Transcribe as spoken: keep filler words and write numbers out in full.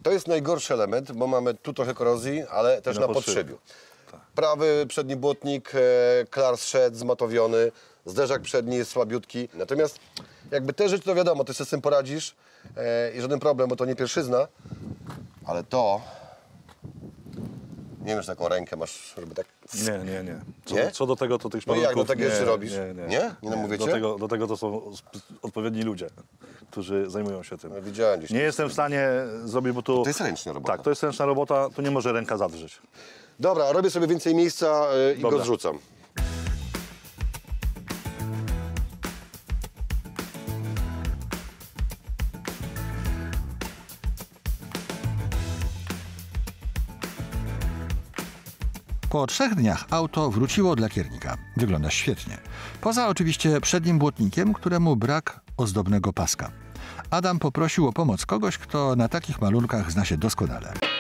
To jest najgorszy element, bo mamy tu trochę korozji, ale też na, na podszybiu. Tak. Prawy przedni błotnik, e, klar zszedł, zmatowiony, zderzak przedni jest słabiutki. Natomiast jakby te rzeczy to wiadomo, ty sobie z tym poradzisz e, i żaden problem, bo to nie pierwszyzna, ale to... Nie wiem, że taką rękę masz, żeby tak... Nie, nie, nie. Co, nie? co do tego, to tych No i szpadlków... jak do tego jeszcze robisz? Nie, nie. Nie? Nie namówicie? Do tego, do tego to są odpowiedni ludzie, którzy zajmują się tym. No, widziałem gdzieś. Nie jestem w stanie zrobić, bo tu... To jest ręczna robota. Tak, to jest ręczna robota, tu nie może ręka zadrżeć. Dobra, robię sobie więcej miejsca yy, i Dobra. go zrzucam. Po trzech dniach auto wróciło od lakiernika. Wygląda świetnie. Poza oczywiście przednim błotnikiem, któremu brak ozdobnego paska. Adam poprosił o pomoc kogoś, kto na takich malunkach zna się doskonale.